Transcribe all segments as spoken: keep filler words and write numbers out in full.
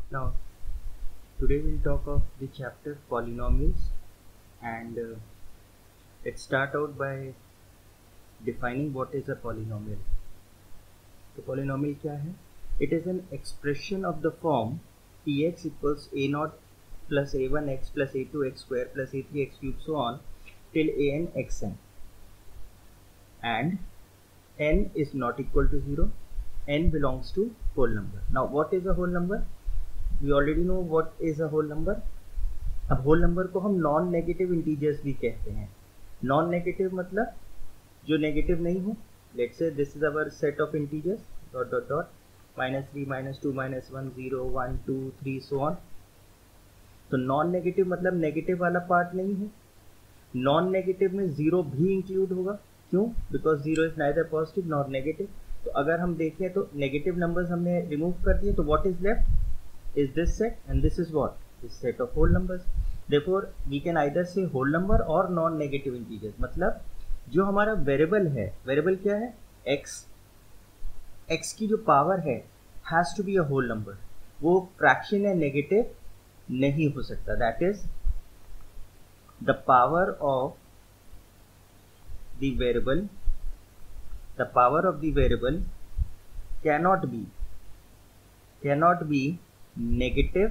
Now, today we'll talk of the chapter polynomials, and uh, let's start out by defining what is a polynomial. तो polynomial क्या है? It is an expression of the form px equals a naught plus a one x plus a two x square plus a three x cube so on till an xn, and n is not equal to zero. N belongs to whole number. Now, what is a whole number? We already know what is a whole number. अब whole number को हम non negative integers भी कहते हैं. Non negative मतलब जो negative नहीं हो. Let's say this is our set of integers dot dot dot minus three minus two minus one zero one two three so on. तो नॉन नेगेटिव मतलब negative वाला पार्ट नहीं है. नॉन नेगेटिव में जीरो भी include होगा. क्यों? Because zero is neither positive nor negative. तो अगर हम देखें तो नेगेटिव नंबर्स हमने रिमूव कर दिए, तो what is left is this set, and this is what? This set of whole numbers. Therefore we can either say whole number or non-negative integers. मतलब जो हमारा वेरिएबल है, वेरिएबल क्या है? x. x की जो पावर है has to be a whole number. वो फ्रैक्शन है, नेगेटिव नहीं हो सकता. That is the power of the variable. The power of the variable cannot be cannot be negative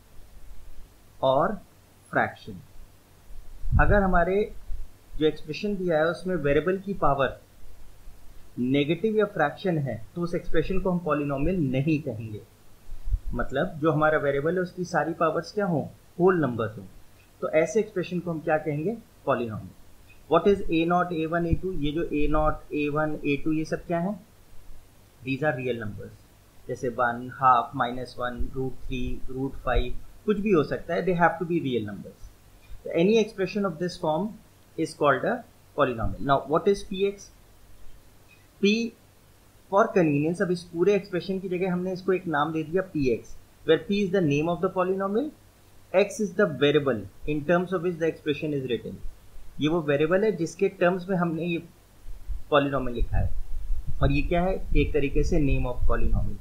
और फ्रैक्शन. अगर हमारे जो एक्सप्रेशन दिया है उसमें वेरिएबल की पावर नेगेटिव या फ्रैक्शन है, तो उस एक्सप्रेशन को हम पॉलिनोमियल नहीं कहेंगे. मतलब जो हमारा वेरिएबल है उसकी सारी पावर्स क्या हो? होल नंबर हो. तो ऐसे एक्सप्रेशन को हम क्या कहेंगे? Polynomial. What is a nought a one a two? ये जो a nought a one a two ये सब क्या है? These are real numbers. जैसे one, half, minus one, root three, root five, कुछ भी हो सकता है. They have to be real numbers. Any expression of this form is called a polynomial. Now what is p x? P for convenience, अब इस पूरे expression की जगह हमने इसको एक नाम दे दिया p x, where p is the name of the polynomial, x is the variable in terms of which the expression is written. ये वो वेरिएबल है जिसके टर्म्स में हमने ये पॉलिनोमियल लिखा है, और ये क्या है? एक तरीके से नेम ऑफ पॉलिनोमियल.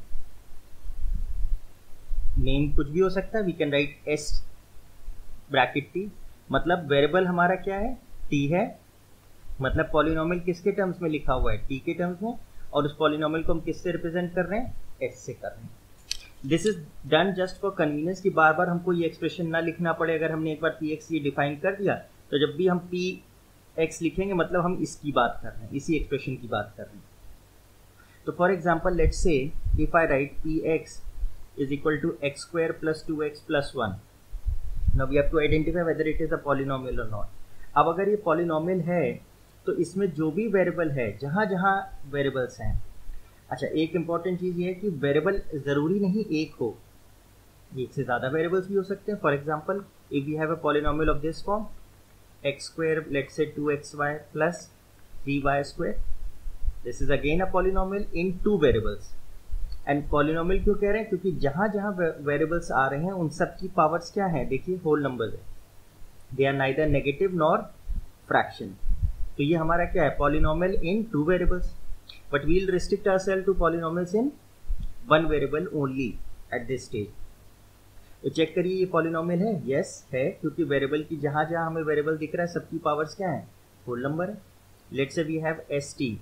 नेम कुछ भी हो सकता है. We can write s bracket t. मतलब वेरिएबल हमारा क्या है? टी है. मतलब पॉलिनोमियल किसके टर्म्स में लिखा हुआ है? टी के टर्म्स में. और उस पॉलिनोमियल को हम किससे रिप्रेजेंट कर रहे हैं? एस से कर रहे हैं. This is done just for convenience, कि बार बार हमको ये एक्सप्रेशन ना लिखना पड़े. अगर हमने एक बार पी एक्स ये डिफाइन कर दिया, तो जब भी हम पी एक्स लिखेंगे मतलब हम इसकी बात कर रहे हैं, इसी एक्सप्रेशन की बात कर रहे हैं. तो for example let's say if I write p x is equal to x square plus two x plus one. Now we have to identify whether it is a polynomial or not. अब अगर ये polynomial है तो इसमें जो भी variable है, जहाँ जहाँ वेरिएबल्स हैं. अच्छा, एक इंपॉर्टेंट चीज़ ये है कि वेरिएबल ज़रूरी नहीं एक हो, एक से ज़्यादा वेरिएबल्स भी हो सकते हैं. For example if we have a polynomial of this form x square let's say two x y plus three y square, this is again a polynomial in two variables. And polynomial क्यों कह रहे हैं? क्योंकि जहां जहां variables आ रहे हैं उन सब की पावर्स क्या है? देखिए होल नंबर्स है. They are neither negative nor fraction. तो ये हमारा क्या है? Polynomial in two variables. But we will restrict ourselves to polynomials in one variable only at this stage. तो चेक करिए ये पॉलिनोमियल है. यस yes, है, क्योंकि वेरिएबल की जहां जहां हमें वेरिएबल दिख रहा है सबकी पावर्स क्या है? होल नंबर है. Let's say we have s t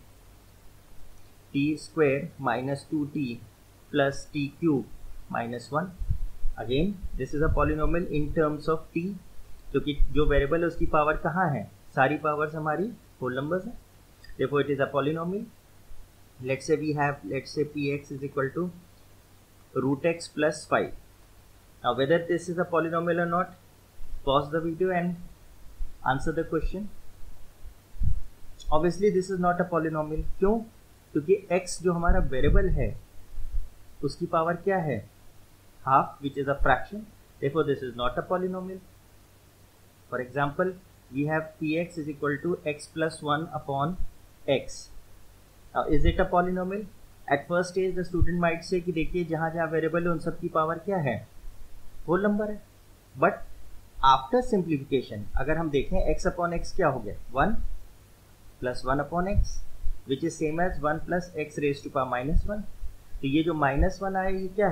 t square minus two t plus t cube minus one. Again this is a polynomial in terms of t, क्योंकि जो वेरिएबल है उसकी पावर कहाँ है? सारी पावर्स हमारी होल नंबर्स है. therefore it is a polynomial. let's say we have let's say px is equal to root x plus five. now whether this is a polynomial or not, pause the video and answer the question. obviously this is not a polynomial. क्यों? क्योंकि x जो हमारा variable है उसकी power क्या है? Half, which is a fraction. therefore this is not a polynomial. for example we have px is equal to x plus one upon x. now is it a polynomial? at first stage the student might say कि देखिए जहां जहां variable है उन सब की power क्या है? होल नंबर है. बट आफ्टर सिंप्लीफिकेशन अगर हम देखें x अपॉन x क्या हो गया? One plus one upon x, which is same as one plus x raise to power minus one. तो ये जो माइनस वन आया ये क्या है?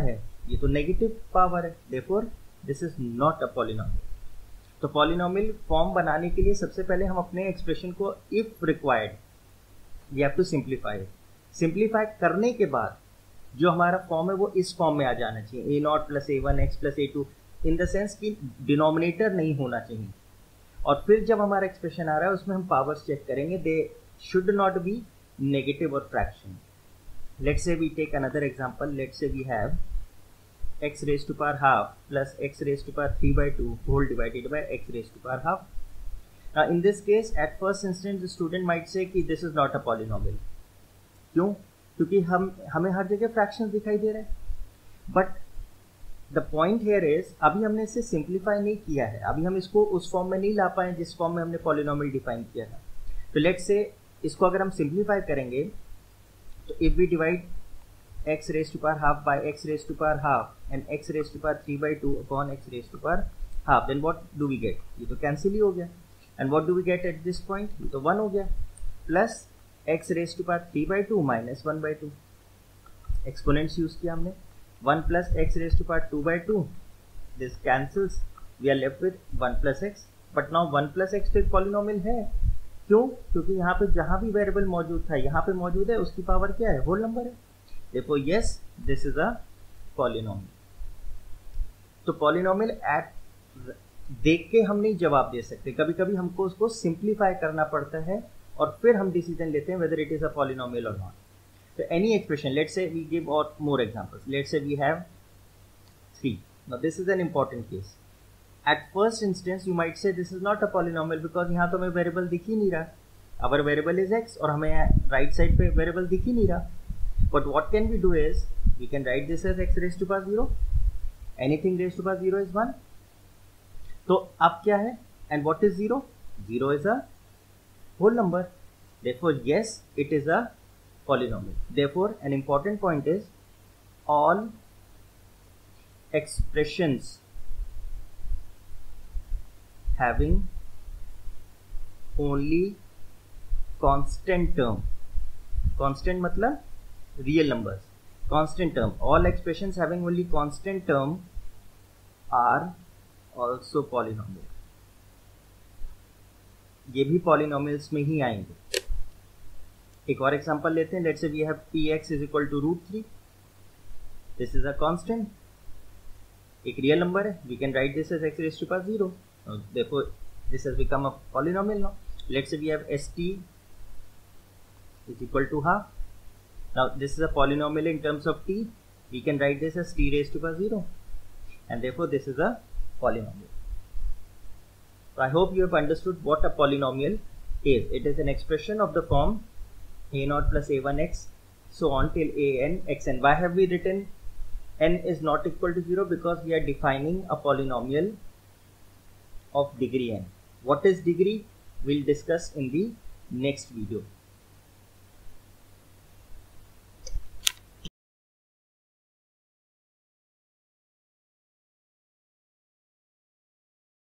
ये तो नेगेटिव पावर है, therefore this is not a polynomial. तो पॉलिनोमियल फॉर्म बनाने के लिए सबसे पहले हम अपने एक्सप्रेशन को if required we have to simplify. Simplify करने के बाद जो हमारा फॉर्म है वो इस फॉर्म में आ जाना चाहिए, a nought plus a one x plus a two, in the sense कि डिनोमिनेटर नहीं होना चाहिए। और फिर जब हमारा एक्सप्रेशन आ रहा है उसमें हम पावर्स चेक करेंगे, they should not be negative और fraction. Let's say we take another example, let's say we have x raised to power half plus x raised to power three by two whole divided by x raised to power half. Now in this case at first instance the student might say कि this is not a polynomial. क्यों? क्योंकि हम हमें हर जगह fractions दिखाई दे रहे हैं। But the point here is अभी हमने इसे simplify नहीं किया है, अभी हम इसको उस फॉर्म में नहीं ला पाए जिस फॉर्म में हमने polynomial define किया था। तो let's say इसको अगर हम simplify करेंगे तो if we divide x raised to power half by x raised to power half and x raised to power three by two upon x raised to power half, then what do we get? ये तो cancel ही हो गया। And what do we get at this point? ये तो one हो गया, plus x raised to power three by two minus one by two, exponents use किया हमने, one plus x raised to power two by two, this cancels, we are left with one plus x, but now one plus x तो एक polynomial है। क्यों? क्योंकि यहाँ पे जहाँ भी वेरिएबल मौजूद था यहाँ पे मौजूद है, उसकी पावर क्या है? होल नंबर है। Therefore, yes, this is a polynomial. तो polynomial at देख के हम नहीं जवाब दे सकते, कभी कभी हमको उसको सिंप्लीफाई करना पड़ता है और फिर हम डिसीजन लेते हैं whether it is a polynomial or not. So any expression, let's say we give or more examples. Let's say we have three. Now this is an important case. At first instance, you might say this is not a polynomial because यहाँ तो हमें variable दिख ही नहीं रहा. Our variable is x और हमें right side पे variable दिख ही नहीं रहा. But what can we do is we can write this as x raised to power zero. Anything raised to power zero is one. तो अब क्या है? And what is zero? Zero is a whole number. Therefore, yes, it is a polynomial. Therefore, an important point is all expressions having only constant term. Constant मतलब real numbers, constant term, all expressions having only constant term are also polynomial. ये भी polynomials में ही आएंगे। एक और example लेते हैं, let's say we have px is equal to root three, this is a constant, एक real number है, we can write this as x raised to power zero, therefore this has become a polynomial now. Let's say we have st is equal to half. Now this is a polynomial in terms of t, we can write this as t raised to power zero, and therefore this is a polynomial. So I hope you have understood what a polynomial is. It is an expression of the form a naught plus a one x so on till a n xn. Why have we written n is not equal to zero? Because we are defining a polynomial of degree n. What is degree? We'll discuss in the next video.